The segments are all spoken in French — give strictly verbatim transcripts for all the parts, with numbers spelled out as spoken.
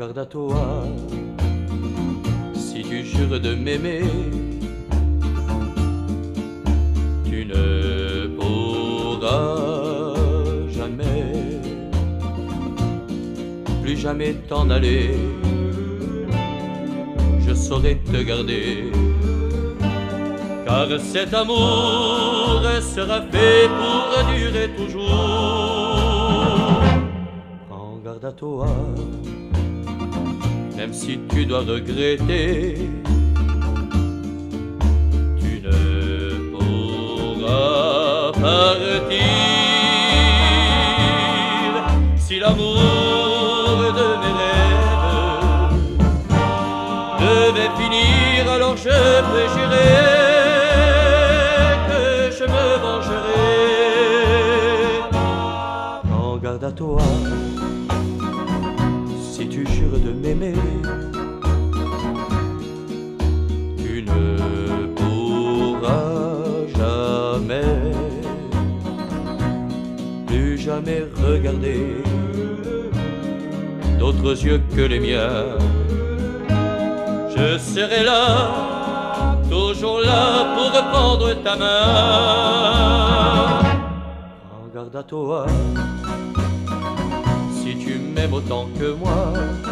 garde à toi, si tu jures de m'aimer, tu ne pourras jamais, plus jamais t'en aller. Je saurai te garder, car cet amour sera fait pour durer toujours. Prends garde à toi, même si tu dois regretter, tu ne pourras partir. Si l'amour de mes rêves devait finir, alors je peux jurer que je me vengerai. Prends garde à toi, si tu jures de m'aimer, tu ne pourras jamais, plus jamais regarder d'autres yeux que les miens. Je serai là, toujours là pour reprendre ta main. Prends garde à toi, si tu m'aimes autant que moi,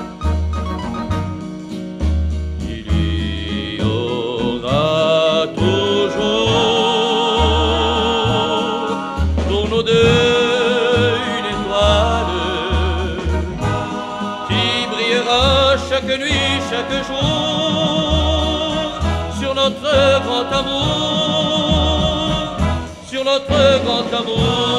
il y aura toujours pour nous deux une étoile qui brillera chaque nuit, chaque jour sur notre grand amour, sur notre grand amour.